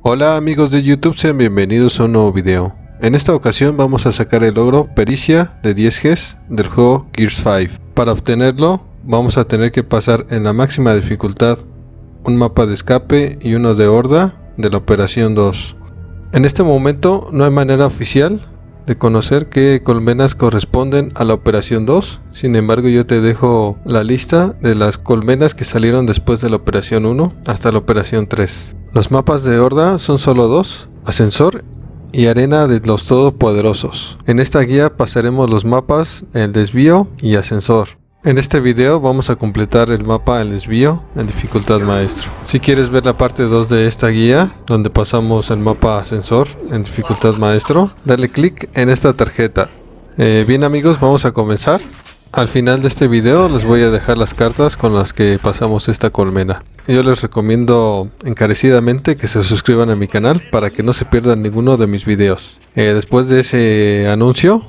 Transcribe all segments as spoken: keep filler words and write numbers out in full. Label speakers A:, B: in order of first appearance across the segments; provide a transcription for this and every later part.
A: Hola amigos de YouTube, sean bienvenidos a un nuevo video. En esta ocasión vamos a sacar el logro Pericia de diez Gs del juego Gears cinco. Para obtenerlo vamos a tener que pasar en la máxima dificultad un mapa de escape y uno de horda de la operación dos. En este momento no hay manera oficial de conocer qué colmenas corresponden a la operación dos, sin embargo yo te dejo la lista de las colmenas que salieron después de la operación uno hasta la operación tres. Los mapas de horda son solo dos, ascensor y arena de los todopoderosos. En esta guía pasaremos los mapas el desvío y ascensor. En este video vamos a completar el mapa el desvío en dificultad maestro. Si quieres ver la parte dos de esta guía, donde pasamos el mapa ascensor en dificultad maestro, dale clic en esta tarjeta. Eh, bien amigos, vamos a comenzar. Al final de este video les voy a dejar las cartas con las que pasamos esta colmena. Yo les recomiendo encarecidamente que se suscriban a mi canal para que no se pierdan ninguno de mis videos. Eh, después de ese anuncio,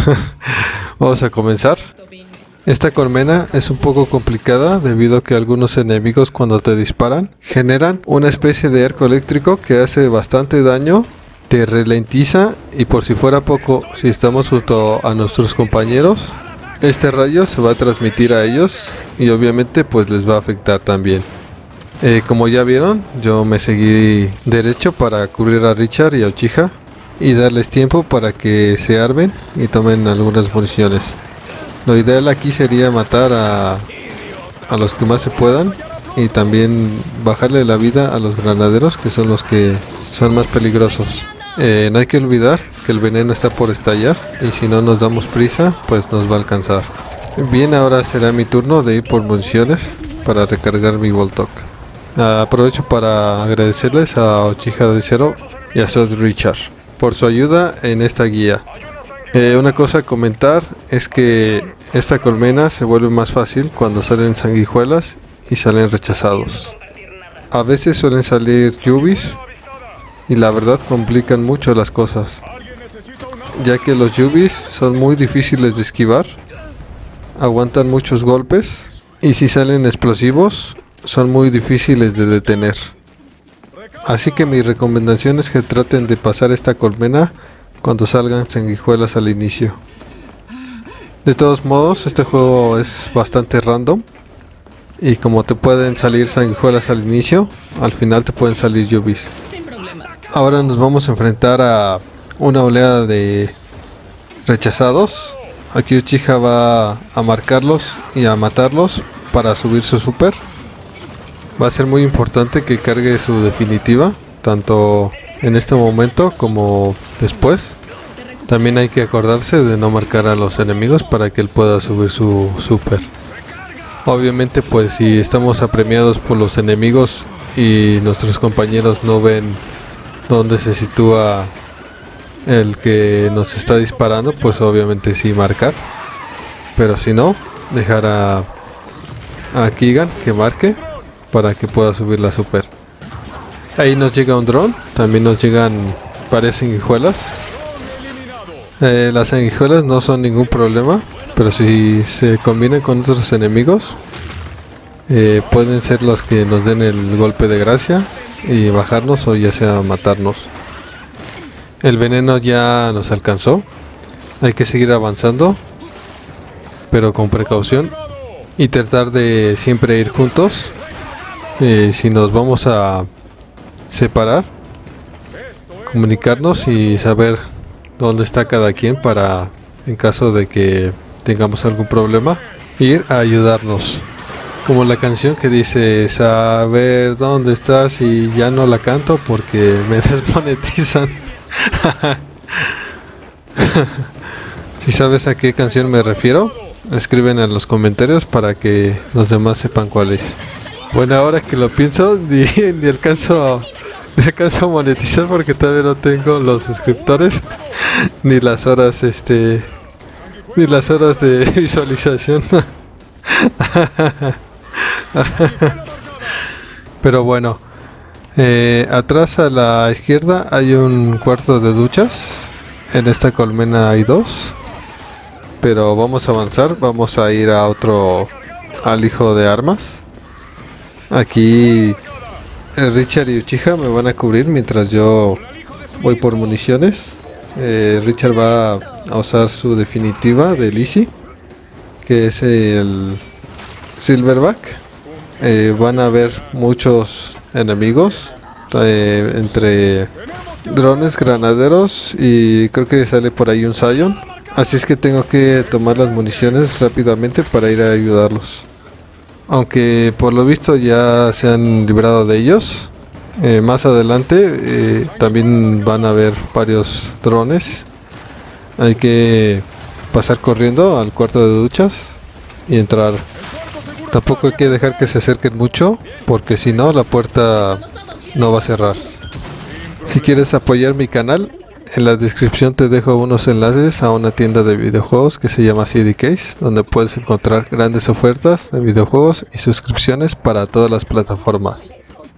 A: vamos a comenzar. Esta colmena es un poco complicada debido a que algunos enemigos cuando te disparan generan una especie de arco eléctrico que hace bastante daño, te ralentiza y por si fuera poco, si estamos junto a nuestros compañeros, este rayo se va a transmitir a ellos y obviamente pues les va a afectar también. Eh, como ya vieron, yo me seguí derecho para cubrir a Richard y a Uchiha y darles tiempo para que se armen y tomen algunas municiones. Lo ideal aquí sería matar a, a los que más se puedan y también bajarle la vida a los granaderos, que son los que son más peligrosos. Eh, no hay que olvidar que el veneno está por estallar y si no nos damos prisa pues nos va a alcanzar. Bien, ahora será mi turno de ir por municiones para recargar mi Voltok. Uh, aprovecho para agradecerles a Uchiha de Cero y a Sword Richard por su ayuda en esta guía. Eh, una cosa a comentar es que esta colmena se vuelve más fácil cuando salen sanguijuelas y salen rechazados. A veces suelen salir yubis y la verdad complican mucho las cosas, ya que los yubis son muy difíciles de esquivar, aguantan muchos golpes y si salen explosivos son muy difíciles de detener. Así que mi recomendación es que traten de pasar esta colmena cuando salgan sanguijuelas al inicio. De todos modos, este juego es bastante random y como te pueden salir sanguijuelas al inicio, al final te pueden salir yubis. Ahora nos vamos a enfrentar a una oleada de rechazados. Aquí Uchiha va a marcarlos y a matarlos para subir su super. Va a ser muy importante que cargue su definitiva, tanto en este momento como después. También hay que acordarse de no marcar a los enemigos para que él pueda subir su super. Obviamente pues si estamos apremiados por los enemigos y nuestros compañeros no ven dónde se sitúa el que nos está disparando, pues obviamente sí marcar. Pero si no, dejar a, a Kigan que marque para que pueda subir la super. Ahí nos llega un dron, también nos llegan varias sanguijuelas. Eh, las sanguijuelas no son ningún problema, pero si se combinan con otros enemigos, eh, pueden ser las que nos den el golpe de gracia y bajarnos o ya sea matarnos. El veneno ya nos alcanzó, hay que seguir avanzando, pero con precaución y tratar de siempre ir juntos. Eh, si nos vamos a separar, comunicarnos y saber dónde está cada quien para, en caso de que tengamos algún problema, ir a ayudarnos. Como la canción que dice saber dónde estás, y ya no la canto porque me desmonetizan. Si sabes a qué canción me refiero, escriben en los comentarios para que los demás sepan cuál es. Bueno, ahora que lo pienso, ni, ni alcanzo ni alcanzo a monetizar porque todavía no tengo los suscriptores ni las horas este ni las horas de visualización. Pero bueno, eh, atrás a la izquierda hay un cuarto de duchas. En esta colmena hay dos, pero vamos a avanzar, vamos a ir a otro alijo de armas. Aquí Eh, Richard y Uchiha me van a cubrir mientras yo voy por municiones. Eh, Richard va a usar su definitiva de Lizzie, que es el Silverback. Eh, van a haber muchos enemigos, eh, entre drones, granaderos y creo que sale por ahí un Zion. Así es que tengo que tomar las municiones rápidamente para ir a ayudarlos. Aunque por lo visto ya se han librado de ellos. Eh, más adelante eh, también van a haber varios drones. Hay que pasar corriendo al cuarto de duchas y entrar. Tampoco hay que dejar que se acerquen mucho, porque si no la puerta no va a cerrar. Si quieres apoyar mi canal, en la descripción te dejo unos enlaces a una tienda de videojuegos que se llama C D Case, donde puedes encontrar grandes ofertas de videojuegos y suscripciones para todas las plataformas.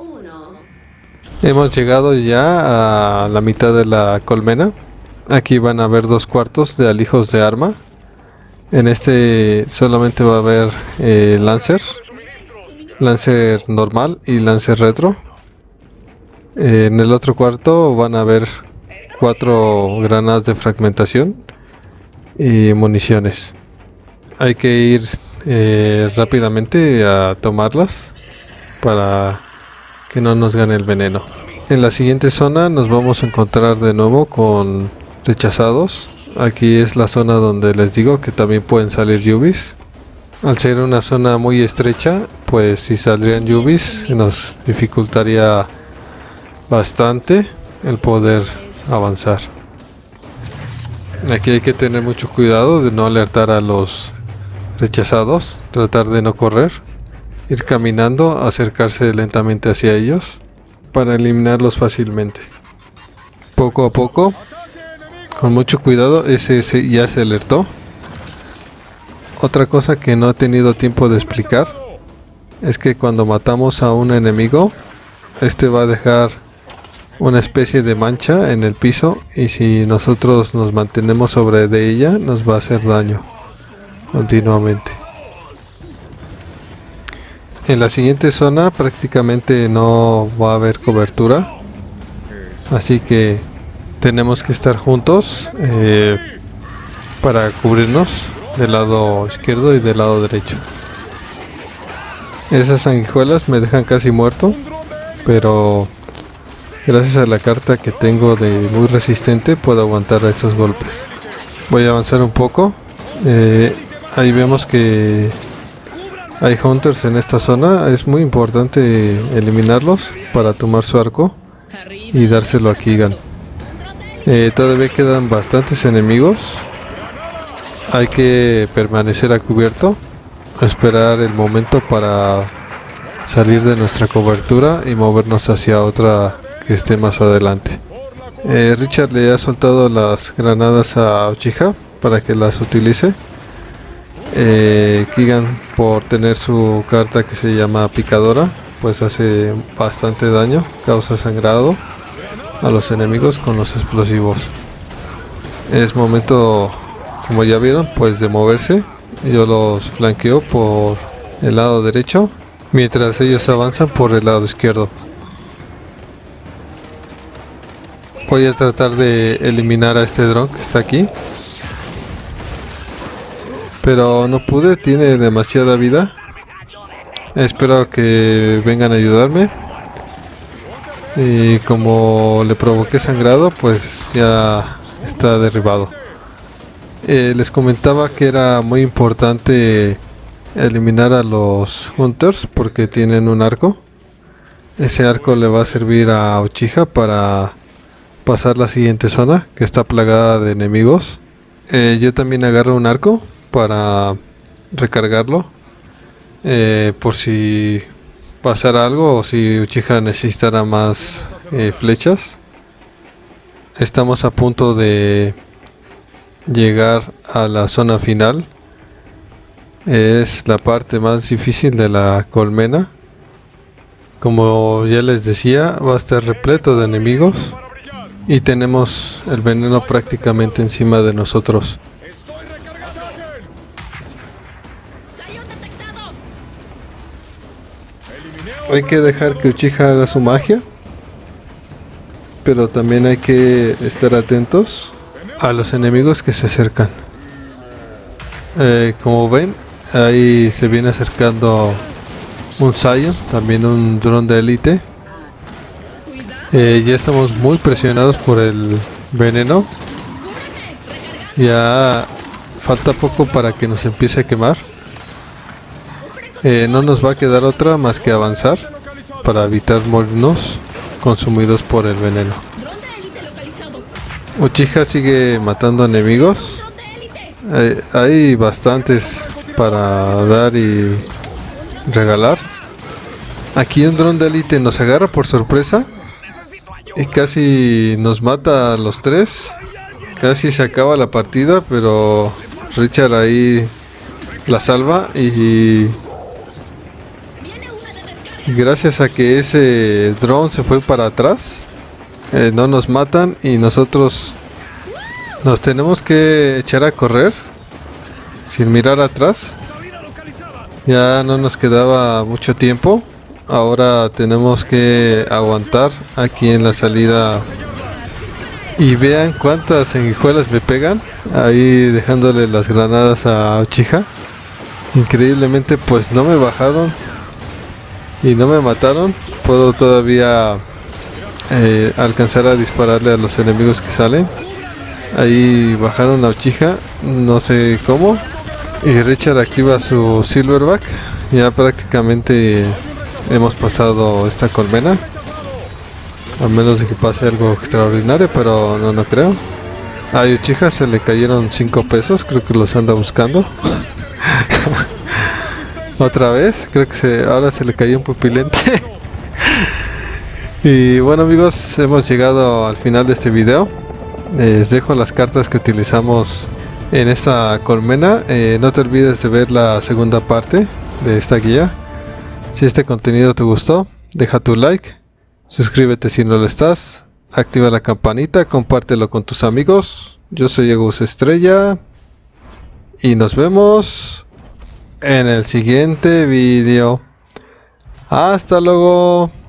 A: Hemos llegado ya a la mitad de la colmena. Aquí van a haber dos cuartos de alijos de arma. En este solamente va a haber eh, Lancer, Lancer normal y Lancer retro. Eh, en el otro cuarto van a haber cuatro granadas de fragmentación y municiones. Hay que ir eh, rápidamente a tomarlas para que no nos gane el veneno. En la siguiente zona nos vamos a encontrar de nuevo con rechazados. Aquí es la zona donde les digo que también pueden salir Yubis. Al ser una zona muy estrecha, pues si saldrían Yubis nos dificultaría bastante el poder avanzar. Aquí hay que tener mucho cuidado de no alertar a los rechazados, tratar de no correr, ir caminando, acercarse lentamente hacia ellos para eliminarlos fácilmente. Poco a poco, con mucho cuidado. Ese, ese ya se alertó. Otra cosa que no he tenido tiempo de explicar es que cuando matamos a un enemigo, este va a dejar una especie de mancha en el piso, y si nosotros nos mantenemos sobre de ella nos va a hacer daño continuamente. En la siguiente zona prácticamente no va a haber cobertura, así que tenemos que estar juntos eh, para cubrirnos del lado izquierdo y del lado derecho. Esas sanguijuelas me dejan casi muerto, pero gracias a la carta que tengo de muy resistente puedo aguantar a estos golpes. Voy a avanzar un poco. Eh, ahí vemos que hay hunters en esta zona. Es muy importante eliminarlos para tomar su arco y dárselo a Keegan. Eh, todavía quedan bastantes enemigos. Hay que permanecer a cubierto, esperar el momento para salir de nuestra cobertura y movernos hacia otra que esté más adelante. Eh, Richard le ha soltado las granadas a Uchiha para que las utilice. Eh, Keegan, por tener su carta que se llama picadora, pues hace bastante daño, causa sangrado a los enemigos con los explosivos. Es momento, como ya vieron, pues de moverse. Yo los flanqueo por el lado derecho mientras ellos avanzan por el lado izquierdo. Voy a tratar de eliminar a este dron que está aquí, pero no pude, tiene demasiada vida. Espero que vengan a ayudarme. Y como le provoqué sangrado, pues ya está derribado. Eh, les comentaba que era muy importante eliminar a los hunters porque tienen un arco. Ese arco le va a servir a Uchiha para pasar la siguiente zona, que está plagada de enemigos. Eh, yo también agarro un arco para recargarlo, eh, por si pasara algo o si Uchiha necesitara más eh, flechas. Estamos a punto de llegar a la zona final. Es la parte más difícil de la colmena. Como ya les decía, va a estar repleto de enemigos y tenemos el veneno prácticamente encima de nosotros. hay que dejar que Uchiha haga su magia, pero también hay que estar atentos a los enemigos que se acercan. Eh, como ven, ahí se viene acercando un Zion, también un dron de élite. Eh, ya estamos muy presionados por el veneno. Ya falta poco para que nos empiece a quemar. Eh, no nos va a quedar otra más que avanzar para evitar morirnos consumidos por el veneno. Uchiha sigue matando enemigos. Eh, hay bastantes para dar y regalar. Aquí un dron de élite nos agarra por sorpresa y casi nos mata a los tres. Casi se acaba la partida, pero Richard ahí la salva y gracias a que ese dron se fue para atrás, eh, no nos matan y nosotros nos tenemos que echar a correr sin mirar atrás. Ya no nos quedaba mucho tiempo. Ahora tenemos que aguantar aquí en la salida. Y vean cuántas sanguijuelas me pegan. Ahí dejándole las granadas a Uchiha. Increíblemente pues no me bajaron y no me mataron. Puedo todavía eh, alcanzar a dispararle a los enemigos que salen. Ahí bajaron a Uchiha, no sé cómo. Y Richard activa su Silverback. Ya prácticamente hemos pasado esta colmena. A menos de que pase algo extraordinario, pero no, no creo. A Uchiha se le cayeron cinco pesos, creo que los anda buscando. Otra vez, creo que se, ahora se le cayó un pupilente. Y bueno amigos, hemos llegado al final de este video. Les dejo las cartas que utilizamos en esta colmena. Eh, no te olvides de ver la segunda parte de esta guía. Si este contenido te gustó, deja tu like, suscríbete si no lo estás, activa la campanita, compártelo con tus amigos. Yo soy Agus Estrella y nos vemos en el siguiente video. Hasta luego.